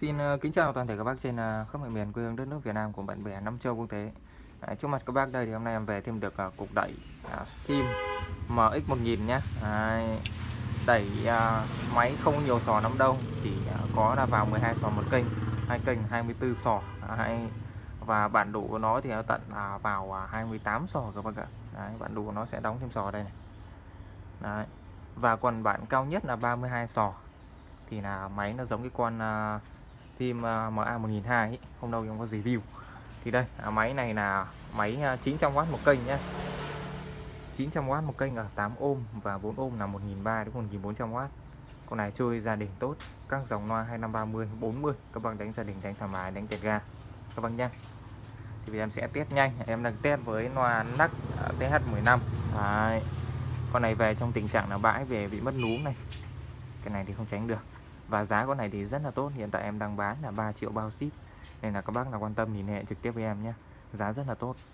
Xin kính chào toàn thể các bác trên khắp mọi miền quê hương đất nước Việt Nam của bạn bè năm châu quốc tế. Trước mặt các bác đây thì hôm nay em về thêm được cục đẩy Steam MX1000 nhé. Đẩy máy không nhiều sò lắm đâu, chỉ có là vào 12 sò một kênh, hai kênh 24 sò. Và bản đủ của nó thì nó tận vào 28 sò các bác ạ. Bản đủ của nó sẽ đóng thêm sò đây này. Đấy. Và còn bản cao nhất là 32 sò. Thì là máy nó giống cái con Steam MA1002 ấy. Hôm đâu em có review. Thì đây, máy này là máy 900W một kênh nhé. 900W một kênh ở 8 ohm và 4 ohm là 1300 đến 1400W. Con này chơi gia đình tốt, các dòng loa 2530, 40 các bác đánh gia đình, đánh thoải mái, đánh tẹt ga các bác nhé. Thì em sẽ test nhanh, em đang test với loa NAC TH15. Đấy. Con này về trong tình trạng là bãi về bị mất núm này. Cái này thì không tránh được. Và giá con này thì rất là tốt, hiện tại em đang bán là 3 triệu bao ship. Nên là các bác nào quan tâm thì liên hệ trực tiếp với em nhé. Giá rất là tốt.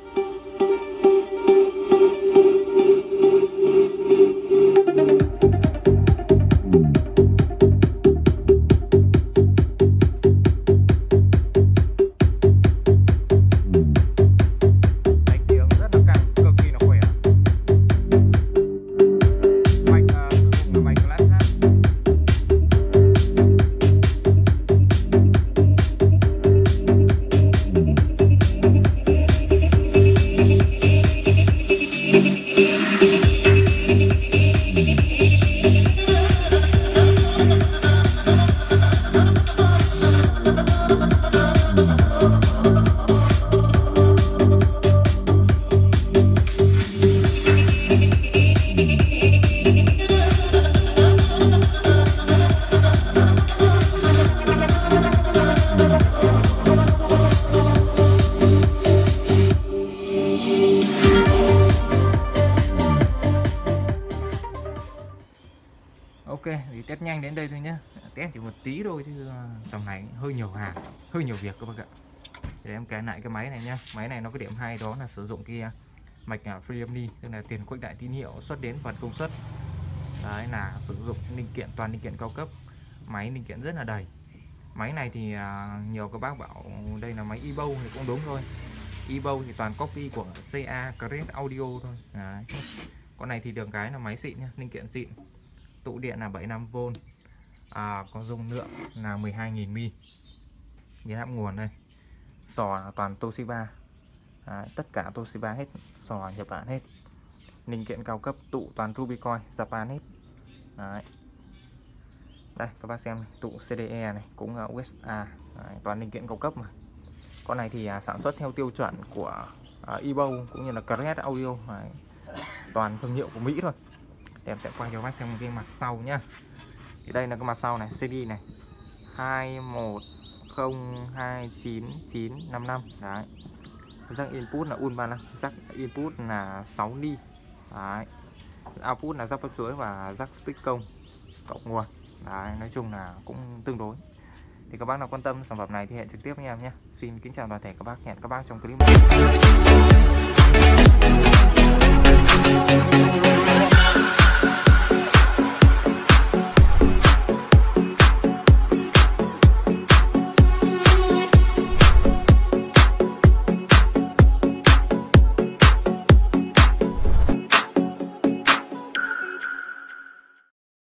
Ok, thì test nhanh đến đây thôi nhé. Test chỉ một tí thôi chứ tầm này hơi nhiều hàng, hơi nhiều việc các bác ạ. Để em kể lại cái máy này nhá. Máy này nó có điểm hay đó là sử dụng cái mạch FreeMD, tức là tiền khuếch đại tín hiệu xuất đến phần công suất. Đấy là sử dụng linh kiện, toàn linh kiện cao cấp. Máy linh kiện rất là đầy. Máy này thì nhiều các bác bảo đây là máy Ebo thì cũng đúng thôi. Ebo thì toàn copy của CA Crest Audio thôi. Đấy. Con này thì được cái là máy xịn nha, linh kiện xịn. Tụ điện là 75V, có dung lượng là 12.000 mAh. Điện áp nguồn đây, sò là toàn Toshiba, tất cả Toshiba hết, sò Nhật Bản hết. Linh kiện cao cấp, tụ toàn Rubicoin Japan hết. Đấy. Đây các bác xem, tụ CDE này cũng là USA. Đấy, toàn linh kiện cao cấp mà. Con này thì sản xuất theo tiêu chuẩn của Ebo cũng như là Crest Audio. Đấy. Toàn thương hiệu của Mỹ thôi. Thì em sẽ quay cho các bác xem cái mặt sau nhá. Thì đây là cái mặt sau này, CD này 21029955. Đấy. Jack input là UN35, jack input là 6 ni. Đấy. Output là jack bắp chuối và jack stick công cộng nguồn. Đấy, nói chung là cũng tương đối. Thì các bác nào quan tâm sản phẩm này thì hẹn trực tiếp với em nhé. Xin kính chào toàn thể các bác, hẹn các bác trong clip